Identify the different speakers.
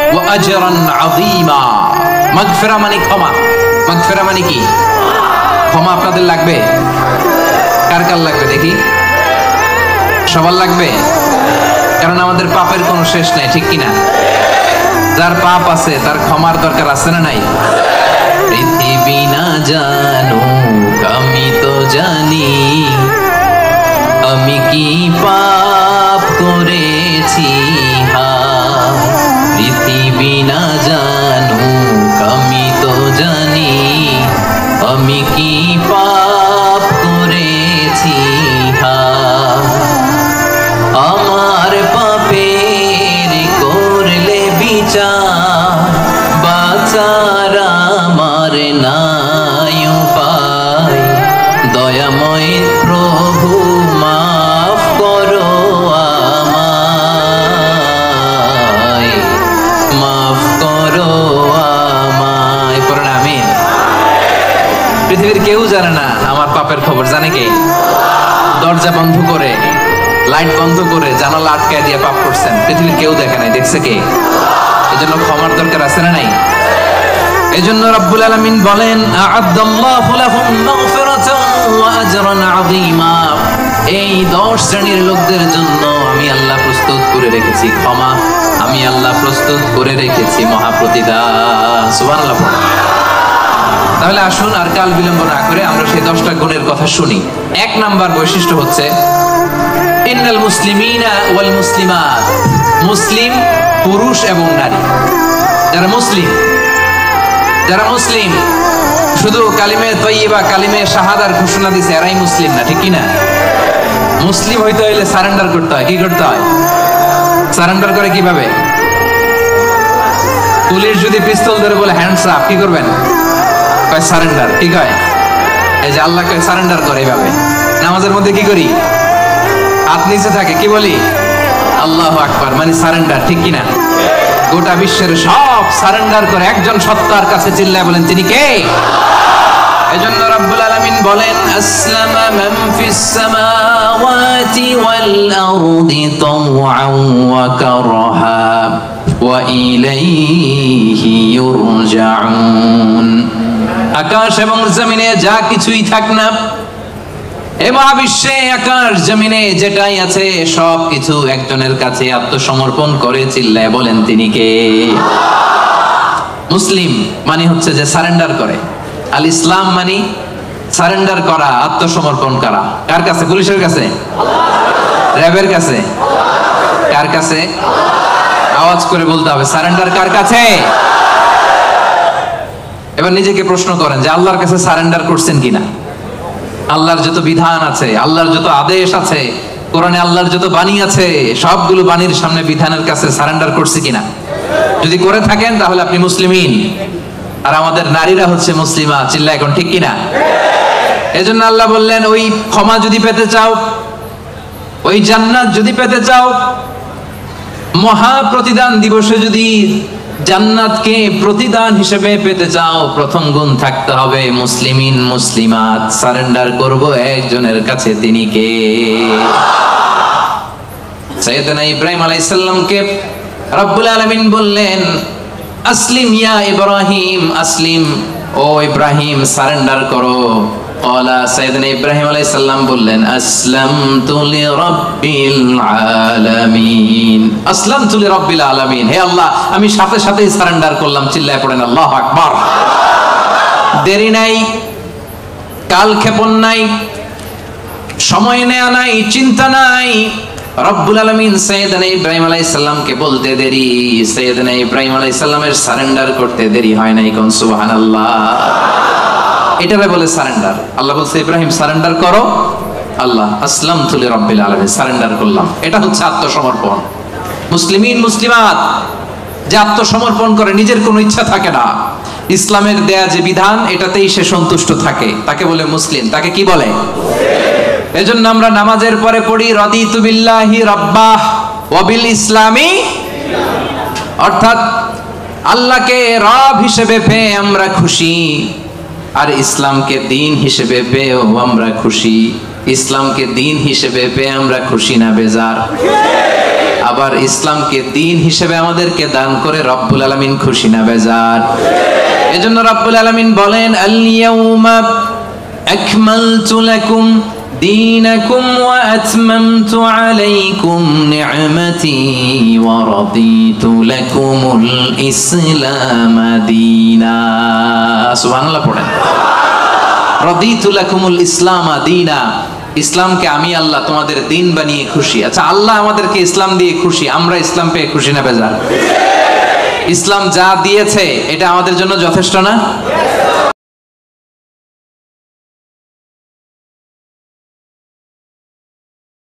Speaker 1: ওয়া আজরান আযীমা। মাগফিরা মানে ক্ষমা। মাগফিরা মানে কি? ক্ষমা। আপনাদের লাগবে? কার কার লাগবে দেখি? সবার লাগবে, কারণ আমাদের পাপের কোনো শেষ নাই, ঠিক কিনা? যার পাপ আছে তার ক্ষমার দরকার আছে না নাই? পৃথিবী না জানুক আমি তো জানি, আমি কি পাপ করেছি হায়। পৃথিবী না জানুক আমি তো জানি, আমি কি পাপ করেছি হায়। আমার পাপের করলে বিচার, বাঁচার আমার নাই উপায়। দয়াময় প্রভু মাফ করো আমায়, মাফ করো আমায়। পড়েন আমিন। পৃথিবীর কেউ জানে না আমার পাপের খবর, জানে কে? দরজা বন্ধ করে, লাইট বন্ধ করে, জানালা আটকায় দিয়ে পাপ করছেন, পৃথিবীর কেউ দেখে নাই, দেখছে কে? এজন্য ক্ষমার দরকার আছে না নাই? এজন্য রব্বুল আলামিন বলেন আ'আদাল্লাহু লাহুম মাগফিরাতান ওয়া আজরান আযীমা। এই 10 শ্রেণীর লোকদের জন্য আমি আল্লাহ প্রস্তুত করে রেখেছি ক্ষমা, আমি আল্লাহ প্রস্তুত করে রেখেছি মহাপ্রতিদান। সুবহানাল্লাহ। তাহলে আসুন আর কাল বিলম্ব না করে আমরা সেই 10টা গুণের কথা শুনি। 1 নাম্বার বৈশিষ্ট্য হচ্ছে ইন্নাল মুসলিমিনা ওয়াল মুসলিমাত। মুসলিম পুরুষ এবং নারী, যারা মুসলিম শুধু কালিমে তয়্যিবা কালিমে শাহাদার ঘোষণা দিছে এরাই মুসলিম না, ঠিক কি না? মুসলিম হইতে হইলে সারেন্ডার করতে হয়। কি করতে হয়? সারেন্ডার করে কিভাবে? পুলিশ যদি পিস্তল ধরে বলে হ্যান্ডস আপ, কি করবেন? কয় সারেন্ডার। কি কয়? এই যে আল্লাহ কয় সারেন্ডার করে এইভাবে। নামাজের মধ্যে কি করি? হাত নিচে থাকে, কি বলি? আল্লাহু আকবার, মানে সারেন্ডার, ঠিক কি না? গোটা বিশ্বের সব সারেন্ডার করে একজন সত্তার কাছে চিল্লায় বলেন তিনি কে? এজন্য রব্বুল আলামিন বলেন আসলামা মান ফিস সামাওয়াতি ওয়াল আরদি তাওআন ওয়া কারহা ওয়া ইলাইহি ইউরজাউন। আকাশ এবং জমিনে যা কিছুই থাক না, এ মহাবিশ্বে আকাশ জমিনে যেটাই আছে সব কিছু একজনের কাছে আত্মসমর্পণ করে চিল্লায় বলেন তিনি কে? মুসলিম মানে হচ্ছে যে সারেন্ডার করে। আল ইসলাম মানে সারেন্ডার করা, আত্মসমর্পণ করা। কার কাছে? পুলিশের কাছে? র্যাবের কাছে? কার কাছে? আওয়াজ করে বলতে হবে সারেন্ডার কার কাছে? এবার নিজেকে প্রশ্ন করেন যে আল্লাহর কাছে সারেন্ডার করছেন কিনা? আল্লাহর যত বিধান আছে, আল্লাহর যত আদেশ আছে, কোরআনে আল্লাহর যত বাণী আছে, সবগুলো বাণীর সামনে বিধানের কাছে সারেন্ডার করছে কিনা? যদি করে থাকেন তাহলে আপনি মুসলিমিন। আর আমাদের নারীরা হচ্ছে মুসলিমা। চিল্লা এখন, ঠিক কিনা? এজন্য আল্লাহ বললেন ওই ক্ষমা যদি পেতে চাও, ওই জান্নাত যদি পেতে চাও, মহা প্রতিদান দিবসে যদি জান্নাতকে প্রতিদান হিসেবে পেতে চাও, প্রথম গুণ থাকতে হবে মুসলিমিন মুসলিমাত। সারেন্ডার করব একজনের কাছে, তিনি কে? সাইয়েদনা ইব্রাহিম আলাইহিস সালামকে রব্বুল আলামিন বললেন আসলিম ইয়া ইব্রাহিম, আসলিম ও ইব্রাহিম সারেন্ডার করো। ক্বালা, সাইয়েদনা ইব্রাহিম আলাইহিস সালাম বললেন আসলামতু লিরাব্বিল আলামিন। আসলামতু লিরাব্বিল আলামিন, হে আল্লাহ আমি সাথে সাথেই সারেন্ডার করলাম। চিল্লায় পড়েন আল্লাহু আকবার। দেরি নাই, কালক্ষেপণ নাই, সময় নেয়া নাই, চিন্তা নাই। রব্বুল আলামিন সাইয়েদনা ইব্রাহিম আলাইহিস সালামকে বলতে দেরি, সাইয়েদনা ইব্রাহিম আলাইহিস সালামের সারেন্ডার করতে দেরি হয় নাই। কোন সুবহানাল্লাহ। এটারে বলে সারেন্ডার। আল্লাহ বলছে ইব্রাহিম সারেন্ডার করো, আল্লাহ আসলামতু লিরাব্বিল আলামিন, সারেন্ডার করলাম। এটা হচ্ছে আত্মসমর্পণ। মুসলিমিন মুসলিমাত যে আত্মসমর্পণ করে, নিজের কোনো ইচ্ছা থাকে না, ইসলামের দেয়া যে বিধান এটাতেই সে সন্তুষ্ট থাকে, তাকে বলে মুসলিম। তাকে কি বলে? এজন্য আমরা নামাজের পরে পড়ি রাদিতু বিল্লাহি রাব্বাহ ওয়া বিল ইসলামি, অর্থাৎ আল্লাহকে রব হিসেবে পেয়ে আমরা খুশি, আর ইসলামকে দিন হিসেবে পেয়েও আমরা খুশি। ইসলামকে দিন হিসেবে পেয়ে আমরা খুশি না বেজার? আবার আবার ইসলামকে দ্বীন হিসেবে আমাদেরকে দান করে রব্বুল আলামিন খুশি না বেজার? এজন্য রব্বুল আলামিন বলেন, আল ইয়াউমা আকমালতু লাকুম দীনাকুম ওয়া আতমামতু আলাইকুম নি'মাতি ওয়া রাদিতু লাকুমুল ইসলাম দীনা। সুবহানাল্লাহ পড়েন। রাদিতু লাকুমুল ইসলাম দীনা, ইসলামকে আমি আল্লাহ তোমাদের দিন বানিয়ে খুশি। আচ্ছা, আল্লাহ আমাদেরকে ইসলাম দিয়ে খুশি, আমরা ইসলাম পেয়ে খুশি না বেজার? ইসলাম যা দিয়েছে এটা আমাদের জন্য যথেষ্ট না?